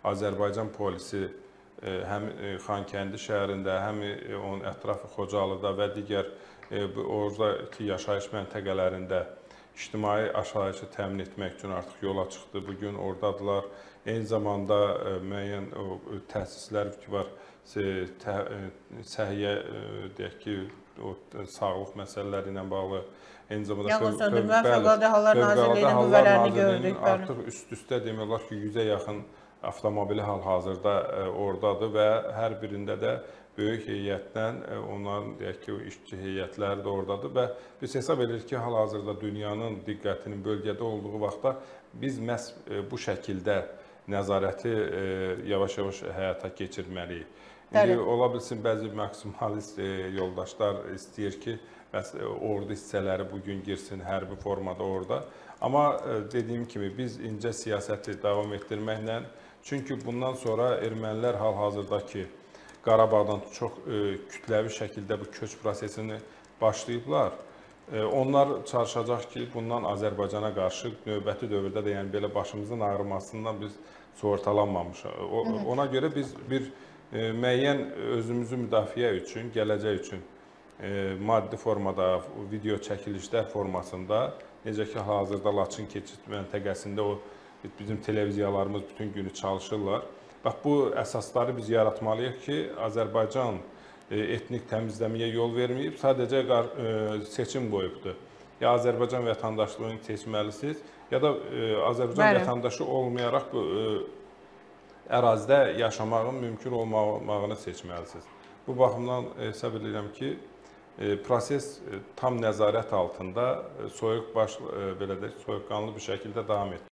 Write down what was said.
Azərbaycan polisi həm Xankəndi şəhərində, həm onun ətrafı Xocalıda və digər oradakı yaşayış məntəqələrində ictimai asayişi təmin etmək üçün artıq yola çıxdı. Bugün oradadılar. Eyni zamanda müəyyən təsislər ki var, səhiyyə, deyək ki, sağlıq məsələləri ilə bağlı, eyni zamanda Fövqəladə Hallar Nazirliyinin qüvvələrini gördük. Artıq üst-üstə demək olar ki, 100-ə yaxın avtomobili hal-hazırda oradadır və hər birində də böyük heyətdən onların, deyək ki, işçi heyətləri də oradadır və biz hesab edirik ki, hal-hazırda dünyanın diqqətinin bölgədə olduğu vaxtda biz məhz bu şəkildə nəzarəti yavaş-yavaş həyata keçirməliyik. İndi ola bilsin, bəzi maksimalist yoldaşlar istəyir ki, ordu hissələri bugün girsin hərbi formada orada. Amma dediyim kimi, biz incə siyasəti davam etdirməklə, çünki bundan sonra ermənilər hal-hazırdakı Qarabağdan çox kütləvi şəkildə bu köç prosesini başlayıblar. Onlar çalışacaq ki, bundan Azərbaycana qarşı növbəti dövrdə də, yəni belə başımızın ağrımasından biz sığortalanmamışıq. Ona görə biz bir müəyyən özümüzü müdafiə üçün, gələcək üçün maddi formada, video çəkilişlər formasında, necə ki, hazırda Laçın keçid məntəqəsində bizim televiziyalarımız bütün günü çalışırlar. Bax, bu əsasları biz yaratmalıyıq ki, Azərbaycan etnik təmizləməyə yol verməyib, sadəcə seçim qoyubdur. Ya Azərbaycan vətəndaşlığını seçməlisiniz, ya da Azərbaycan vətəndaşı olmayaraq bu ərazidə yaşamağın mümkün olmağını seçməlisiniz. Bu baxımdan hesab edirəm ki, proses tam nəzarət altında soyuqqanlı bir şəkildə davam etməlidir.